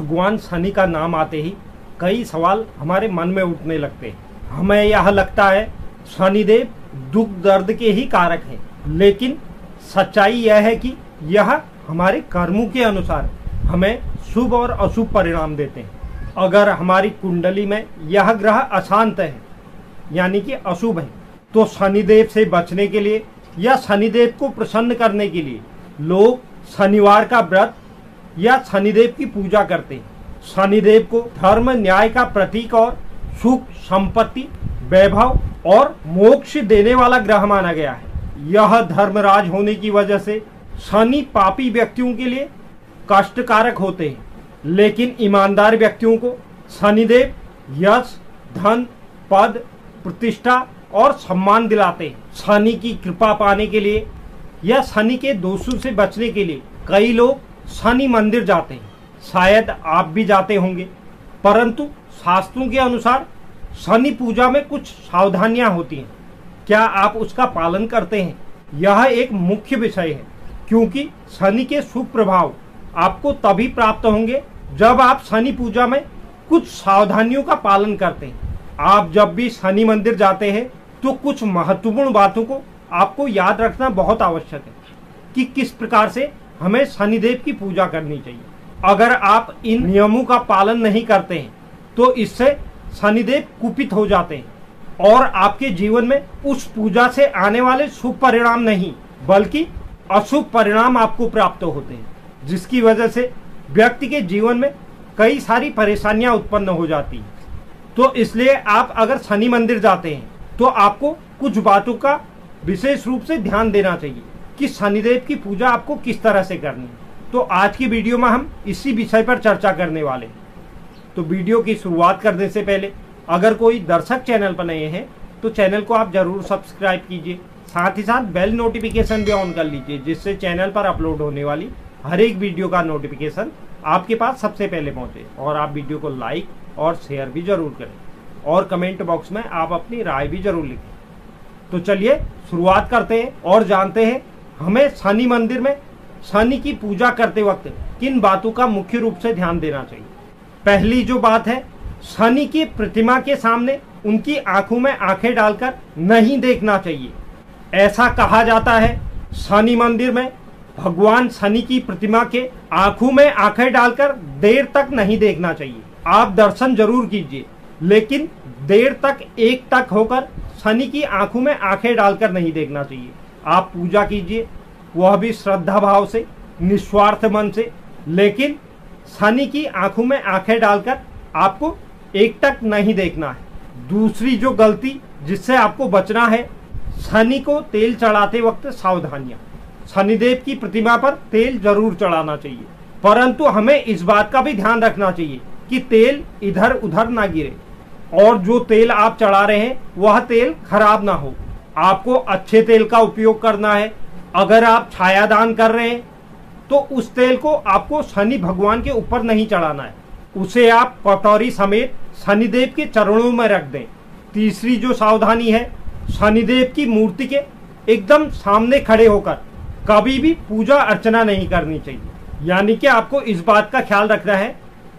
भगवान शनि का नाम आते ही कई सवाल हमारे मन में उठने लगते हैं। हमें यह लगता है शनिदेव दुख दर्द के ही कारक हैं, लेकिन सच्चाई यह है कि यह हमारे कर्मों के अनुसार हमें शुभ और अशुभ परिणाम देते हैं। अगर हमारी कुंडली में यह ग्रह अशांत है यानी कि अशुभ है, तो शनिदेव से बचने के लिए या शनिदेव को प्रसन्न करने के लिए लोग शनिवार का व्रत या शनिदेव की पूजा करते हैं। शनिदेव को धर्म न्याय का प्रतीक और सुख संपत्ति वैभव और मोक्ष देने वाला ग्रह माना गया है। यह धर्मराज होने की वजह से शनि पापी व्यक्तियों के लिए कष्टकारक होते हैं, लेकिन ईमानदार व्यक्तियों को शनिदेव यश धन पद प्रतिष्ठा और सम्मान दिलाते हैं। शनि की कृपा पाने के लिए या शनि के दोषों से बचने के लिए कई लोग शनि मंदिर जाते हैं। शायद आप भी जाते होंगे, परंतु शास्त्रों के अनुसार शनि पूजा में कुछ सावधानियां होती हैं। क्या आप उसका पालन करते हैं? यह एक मुख्य विषय है, क्योंकि शनि के शुभ प्रभाव आपको तभी प्राप्त होंगे जब आप शनि पूजा में कुछ सावधानियों का पालन करते हैं। आप जब भी शनि मंदिर जाते हैं तो कुछ महत्वपूर्ण बातों को आपको याद रखना बहुत आवश्यक है कि किस प्रकार से हमें शनिदेव की पूजा करनी चाहिए। अगर आप इन नियमों का पालन नहीं करते हैं तो इससे शनिदेव कुपित हो जाते हैं और आपके जीवन में उस पूजा से आने वाले शुभ परिणाम नहीं बल्कि अशुभ परिणाम आपको प्राप्त होते हैं, जिसकी वजह से व्यक्ति के जीवन में कई सारी परेशानियां उत्पन्न हो जाती हैं। तो इसलिए आप अगर शनि मंदिर जाते हैं तो आपको कुछ बातों का विशेष रूप से ध्यान देना चाहिए कि शनिदेव की पूजा आपको किस तरह से करनी है। तो आज की वीडियो में हम इसी विषय पर चर्चा करने वाले हैं। तो वीडियो की शुरुआत करने से पहले अगर कोई दर्शक चैनल पर नए हैं तो चैनल को आप जरूर सब्सक्राइब कीजिए, साथ ही साथ बेल नोटिफिकेशन भी ऑन कर लीजिए, जिससे चैनल पर अपलोड होने वाली हर एक वीडियो का नोटिफिकेशन आपके पास सबसे पहले पहुंचे। और आप वीडियो को लाइक और शेयर भी जरूर करें और कमेंट बॉक्स में आप अपनी राय भी जरूर लिखें। तो चलिए शुरुआत करते हैं और जानते हैं हमें शनि मंदिर में शनि की पूजा करते वक्त किन बातों का मुख्य रूप से ध्यान देना चाहिए। पहली जो बात है, शनि की प्रतिमा के सामने उनकी आंखों में आंखें डालकर नहीं देखना चाहिए। ऐसा कहा जाता है शनि मंदिर में भगवान शनि की प्रतिमा के आंखों में आंखें डालकर देर तक नहीं देखना चाहिए। आप दर्शन जरूर कीजिए, लेकिन देर तक एक टक होकर शनि की आंखों में आंखें डालकर नहीं देखना चाहिए। आप पूजा कीजिए, वह भी श्रद्धा भाव से, निस्वार्थ मन से, लेकिन शनि की आंखों में आंखें डालकर आपको एक टक नहीं देखना है। दूसरी जो गलती जिससे आपको बचना है, शनि को तेल चढ़ाते वक्त सावधानियां। शनिदेव की प्रतिमा पर तेल जरूर चढ़ाना चाहिए, परंतु हमें इस बात का भी ध्यान रखना चाहिए कि तेल इधर उधर ना गिरे और जो तेल आप चढ़ा रहे हैं वह तेल खराब ना हो। आपको अच्छे तेल का उपयोग करना है। अगर आप छायादान कर रहे हैं तो उस तेल को आपको शनि भगवान के ऊपर नहीं चढ़ाना है, उसे आप कटोरी समेत शनिदेव के चरणों में रख दें। तीसरी जो सावधानी है, शनिदेव की मूर्ति के एकदम सामने खड़े होकर कभी भी पूजा अर्चना नहीं करनी चाहिए। यानी कि आपको इस बात का ख्याल रखना है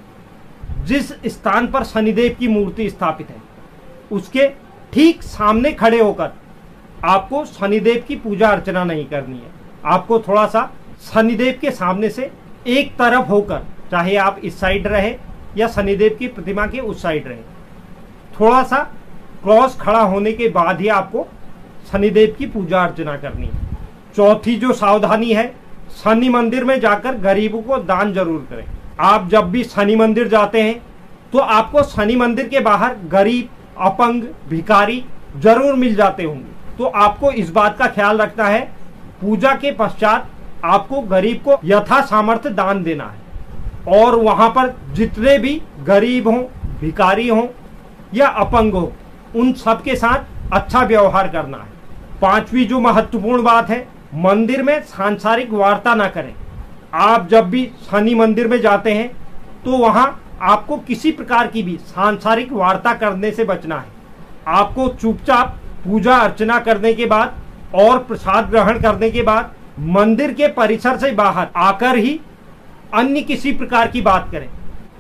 जिस स्थान पर शनिदेव की मूर्ति स्थापित है उसके ठीक सामने खड़े होकर आपको शनिदेव की पूजा अर्चना नहीं करनी है। आपको थोड़ा सा शनिदेव के सामने से एक तरफ होकर, चाहे आप इस साइड रहे या शनिदेव की प्रतिमा के उस साइड रहे, थोड़ा सा क्रॉस खड़ा होने के बाद ही आपको शनिदेव की पूजा अर्चना करनी है। चौथी जो सावधानी है, शनि मंदिर में जाकर गरीबों को दान जरूर करें। आप जब भी शनि मंदिर जाते हैं तो आपको शनि मंदिर के बाहर गरीब, अपंग, भिखारी जरूर मिल जाते होंगे। तो आपको इस बात का ख्याल रखना है, पूजा के पश्चात आपको गरीब को यथा सामर्थ्य दान देना है और वहां पर जितने भी गरीब हों, भिखारी हों या अपंग हो, उन सब के साथ अच्छा व्यवहार करना है। पांचवी जो महत्वपूर्ण बात है, मंदिर में सांसारिक वार्ता ना करें। आप जब भी शनि मंदिर में जाते हैं तो वहां आपको किसी प्रकार की भी सांसारिक वार्ता करने से बचना है। आपको चुपचाप पूजा अर्चना करने के बाद और प्रसाद ग्रहण करने के बाद मंदिर के परिसर से बाहर आकर ही अन्य किसी प्रकार की बात करें।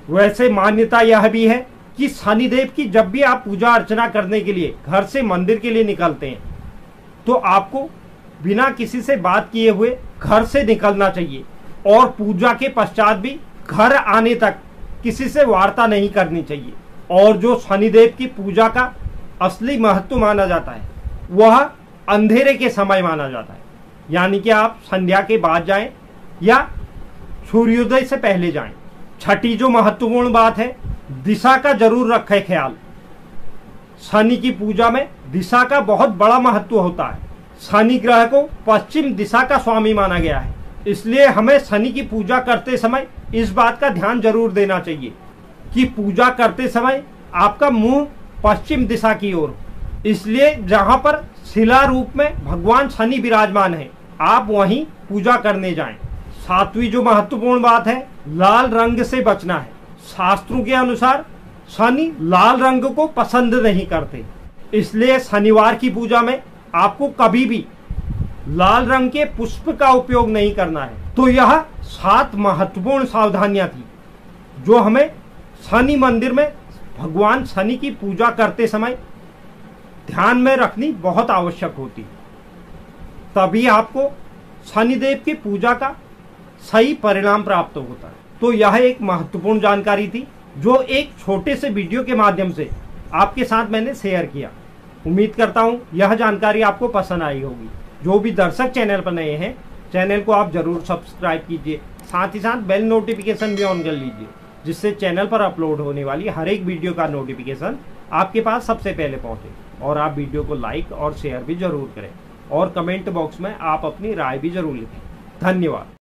वैसे मान्यता यह भी है कि शनिदेव की जब भी आप पूजा अर्चना करने के लिए घर से मंदिर के लिए निकलते हैं तो आपको बिना किसी से बात किए हुए घर से निकलना चाहिए और पूजा के पश्चात भी घर आने तक किसी से वार्ता नहीं करनी चाहिए। और जो शनिदेव की पूजा का असली महत्व माना जाता है वह अंधेरे के समय माना जाता है, यानी कि आप संध्या के बाद जाएं या सूर्योदय से पहले जाएं। छठी जो महत्वपूर्ण बात है, दिशा का जरूर रखें ख्याल। शनि की पूजा में दिशा का बहुत बड़ा महत्व होता है। शनि ग्रह को पश्चिम दिशा का स्वामी माना गया है, इसलिए हमें शनि की पूजा करते समय इस बात का ध्यान जरूर देना चाहिए कि पूजा करते समय आपका मुंह पश्चिम दिशा की ओर। इसलिए जहां पर शिला रूप में भगवान शनि विराजमान है आप वहीं पूजा करने जाएं। सातवीं जो महत्वपूर्ण बात है, लाल रंग से बचना है। शास्त्रों के अनुसार शनि लाल रंग को पसंद नहीं करते, इसलिए शनिवार की पूजा में आपको कभी भी लाल रंग के पुष्प का उपयोग नहीं करना है। तो यह 7 महत्वपूर्ण सावधानियां थी जो हमें शनि मंदिर में भगवान शनि की पूजा करते समय ध्यान में रखनी बहुत आवश्यक होती, तभी आपको शनिदेव की पूजा का सही परिणाम प्राप्त होता है। तो यह एक महत्वपूर्ण जानकारी थी जो एक छोटे से वीडियो के माध्यम से आपके साथ मैंने शेयर किया। उम्मीद करता हूं यह जानकारी आपको पसंद आई होगी। जो भी दर्शक चैनल पर नए हैं, चैनल को आप जरूर सब्सक्राइब कीजिए, साथ ही साथ बेल नोटिफिकेशन भी ऑन कर लीजिए, जिससे चैनल पर अपलोड होने वाली हर एक वीडियो का नोटिफिकेशन आपके पास सबसे पहले पहुंचे। और आप वीडियो को लाइक और शेयर भी जरूर करें और कमेंट बॉक्स में आप अपनी राय भी जरूर लिखें। धन्यवाद।